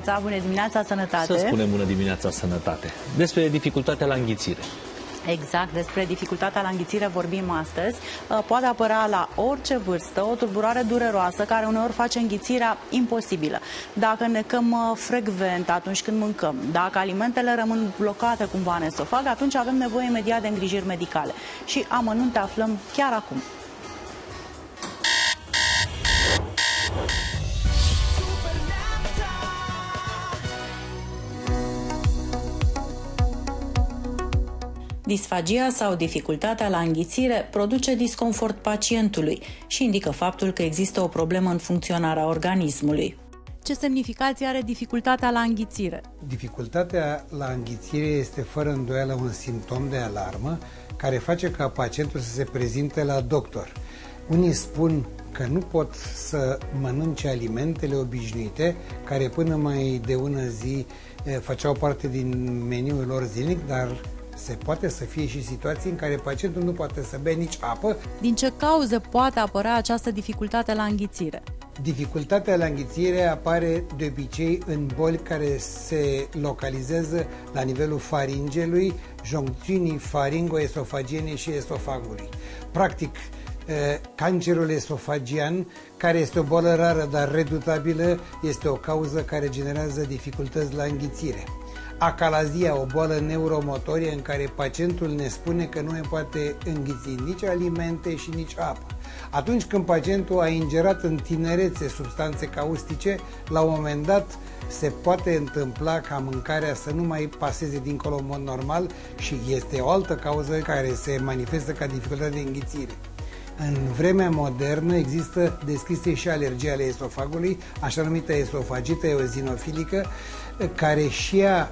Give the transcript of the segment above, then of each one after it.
dimineața, bună dimineața, sănătate. Să spunem bună dimineața, sănătate. Despre dificultatea la înghițire. Exact, despre dificultatea la înghițire vorbim astăzi. Poate apărea la orice vârstă o tulburare dureroasă care uneori face înghițirea imposibilă. Dacă necăm frecvent atunci când mâncăm, dacă alimentele rămân blocate cumva în esofag, atunci avem nevoie imediat de îngrijiri medicale. Și amănunte aflăm chiar acum. Disfagia sau dificultatea la înghițire produce disconfort pacientului și indică faptul că există o problemă în funcționarea organismului. Ce semnificație are dificultatea la înghițire? Dificultatea la înghițire este fără îndoială un simptom de alarmă care face ca pacientul să se prezinte la doctor. Unii spun că nu pot să mănânce alimentele obișnuite, care până mai de ună zi făceau parte din meniul lor zilnic, dar se poate să fie și situații în care pacientul nu poate să bea nici apă. Din ce cauze poate apărea această dificultate la înghițire? Dificultatea la înghițire apare de obicei în boli care se localizează la nivelul faringelui, joncțiunii faringo-esofagiene și esofagului. Practic, cancerul esofagian, care este o boală rară, dar redutabilă, este o cauză care generează dificultăți la înghițire. Acalazia, o boală neuromotorie în care pacientul ne spune că nu mai poate înghiți nici alimente și nici apă. Atunci când pacientul a ingerat în tinerețe substanțe caustice, la un moment dat se poate întâmpla ca mâncarea să nu mai paseze dincolo în mod normal și este o altă cauză care se manifestă ca dificultate de înghițire. În vremea modernă există descrise și alergii ale esofagului, așa numită esofagită eozinofilică, care și ea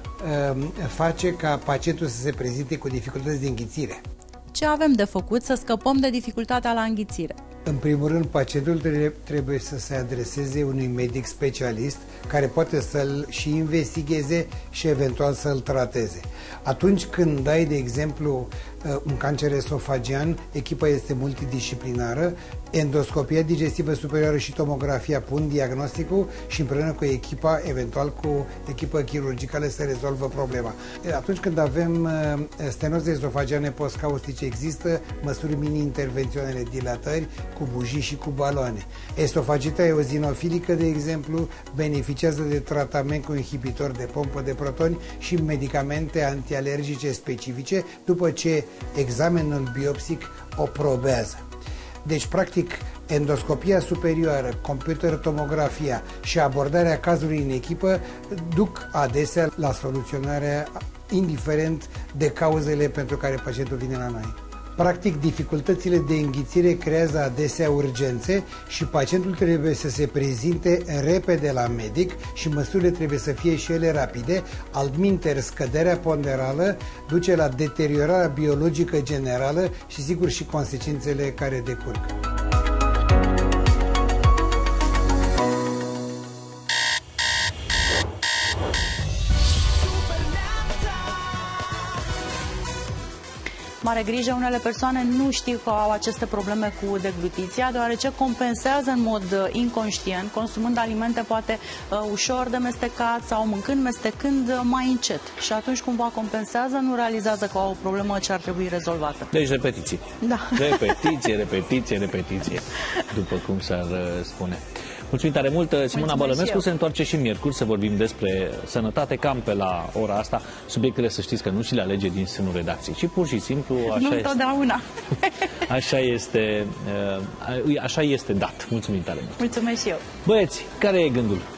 face ca pacientul să se prezinte cu dificultăți de înghițire. Ce avem de făcut să scăpăm de dificultatea la înghițire? În primul rând, pacientul trebuie să se adreseze unui medic specialist care poate să-l și investigheze și eventual să-l trateze. Atunci când ai, de exemplu, un cancer esofagian, echipa este multidisciplinară, endoscopia digestivă superioară și tomografia pun diagnosticul și împreună cu echipa, eventual cu echipa chirurgicală, se rezolvă problema. Atunci când avem stenoze esofagiane postcaustice, există măsuri mini-intervenționale, dilatări cu bujii și cu baloane. Esofagita eozinofilică, de exemplu, beneficiază de tratament cu inhibitor de pompă de protoni și medicamente antialergice specifice, după ce examenul biopsic o probează. Deci, practic, endoscopia superioară, computer tomografia și abordarea cazului în echipă duc adesea la soluționarea indiferent de cauzele pentru care pacientul vine la noi. Practic, dificultățile de înghițire creează adesea urgențe și pacientul trebuie să se prezinte repede la medic și măsurile trebuie să fie și ele rapide. Altminteri, scăderea ponderală duce la deteriorarea biologică generală și, sigur, și consecințele care decurg. Mare grijă, unele persoane nu știu că au aceste probleme cu deglutiția, deoarece compensează în mod inconștient, consumând alimente poate ușor de mestecat sau mâncând, mestecând mai încet. Și atunci cumva compensează, nu realizează că au o problemă ce ar trebui rezolvată. Deci repetiții. Da. Repetiție, repetiție, repetiție, după cum s-ar spune. Mulțumim tare mult. Simona Bălănescu se întoarce și miercuri să vorbim despre sănătate, cam pe la ora asta. Subiectele, să știți că nu și le alege din sânul redacției, ci pur și simplu așa nu este. Întotdeauna. Așa este dat. Mulțumim tare mult. Mulțumesc și eu. Băieți, care e gândul?